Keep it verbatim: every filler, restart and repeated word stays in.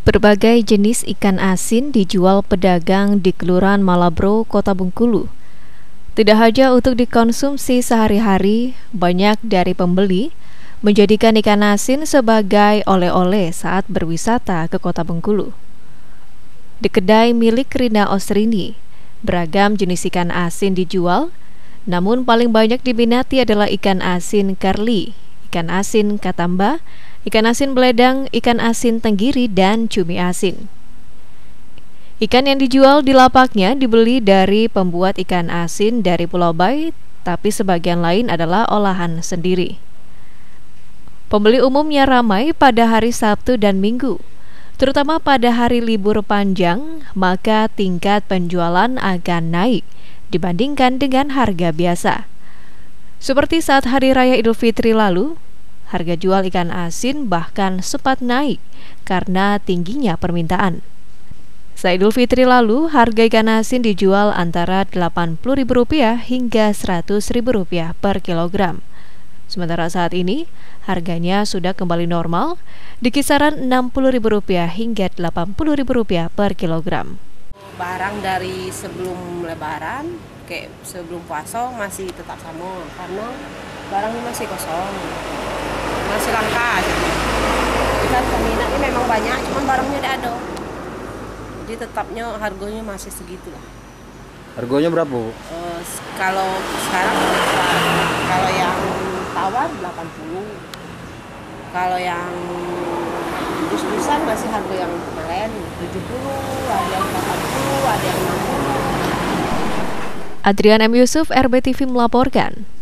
Berbagai jenis ikan asin dijual pedagang di Kelurahan Malabro, Kota Bengkulu. Tidak hanya untuk dikonsumsi sehari-hari, banyak dari pembeli menjadikan ikan asin sebagai oleh-oleh saat berwisata ke Kota Bengkulu. Di kedai milik Rina Osrini, beragam jenis ikan asin dijual, namun paling banyak diminati adalah ikan asin karli, ikan asin katamba, ikan asin beledang, ikan asin tenggiri, dan cumi asin. Ikan yang dijual di lapaknya dibeli dari pembuat ikan asin dari Pulau Bai, tapi sebagian lain adalah olahan sendiri. Pembeli umumnya ramai pada hari Sabtu dan Minggu, terutama pada hari libur panjang, maka tingkat penjualan akan naik dibandingkan dengan harga biasa. Seperti saat Hari Raya Idul Fitri lalu, harga jual ikan asin bahkan sempat naik karena tingginya permintaan. Saat Idul Fitri lalu, harga ikan asin dijual antara delapan puluh ribu rupiah hingga seratus ribu rupiah per kilogram. Sementara saat ini, harganya sudah kembali normal di kisaran enam puluh ribu rupiah hingga delapan puluh ribu rupiah per kilogram. Barang dari sebelum lebaran, kayak sebelum puasa masih tetap sama karena barangnya masih kosong. Masih langka gitu. Kan peminatnya memang banyak, cuman barangnya tidak ada. Jadi tetapnya harganya masih segitu lah. Harganya berapa, Bu? Uh, kalau sekarang kalau yang tawar delapan puluh. Kalau yang dus-dusan masih harga yang keren tujuh puluh, ada yang delapan puluh, ada yang enam puluh. Adrian M. Yusuf, R B T V melaporkan.